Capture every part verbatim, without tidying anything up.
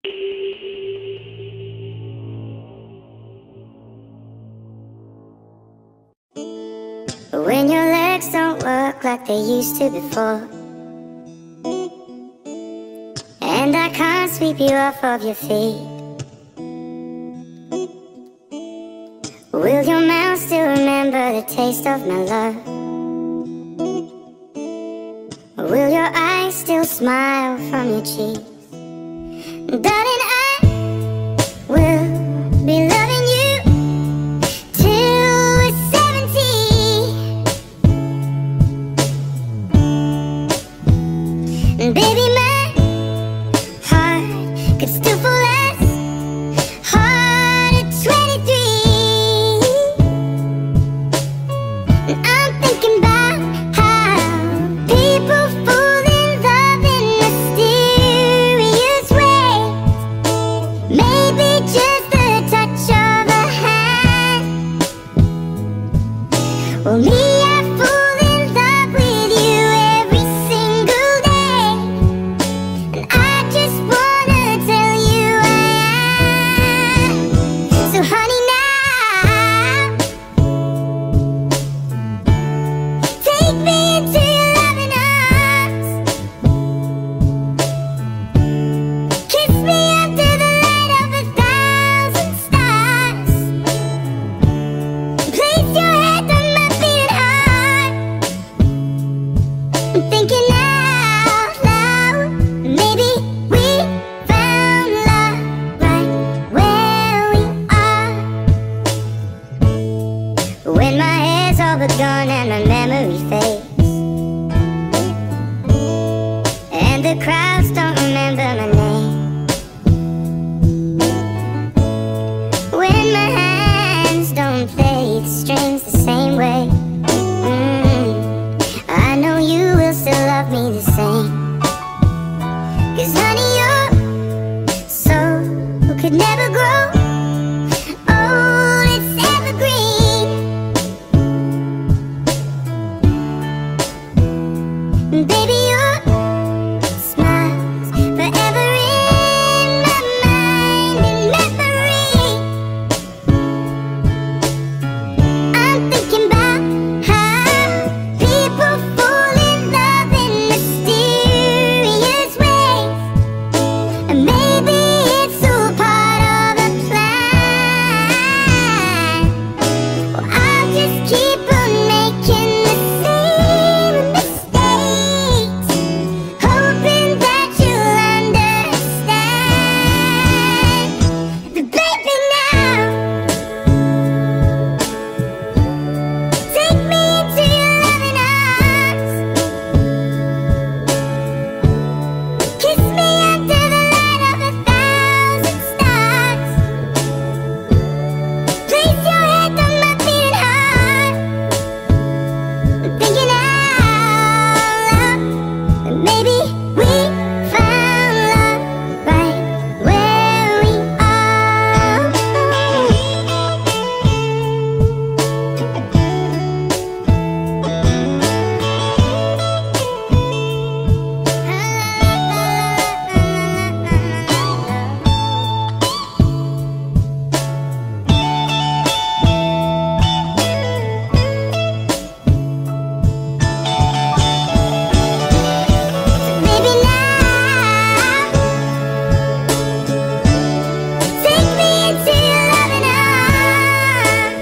When your legs don't work like they used to before, and I can't sweep you off of your feet, will your mouth still remember the taste of my love? Will your eyes still smile from your cheeks? Darling, I will be loving you till we're seventy. And baby, my heart could still fall as hard at twenty-three. And I'm thinking about how people fall in love in mysterious ways. Maybe just the touch of a hand. Well, me, I fall in love with you every single day, and I just wanna tell you I am. So honey, now take me into your loving arms. Kiss me under the light of a thousand stars. Place your head on my beating heart. I'm thinking out loud, maybe we found love right where we are. When my hair's all but gone and my memory fades, and the crowds don't remember my name, when my hands don't play the strings the same way, mm, I know you will still love me the same. 'Cause honey, your soul could never grow old, it's evergreen. And baby, your smile's forever in my mind and memory. I'm thinking about how people fall in love in mysterious ways, and maybe it's all part of a plan. Well, I'll just keep on making the same mistakes, hoping that you'll understand. But baby, now take me into your loving arms. Kiss me under the light of a thousand stars. Place your head on my beating heart. I'm thinking out loud that maybe we found love right where we are. Baby, now take me into your loving arms.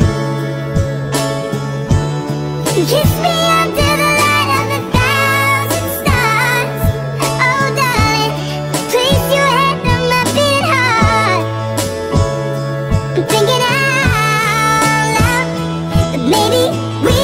Kiss me under the light of a thousand stars. Oh darling, place your head on my beating heart. I'm thinking out loud that maybe we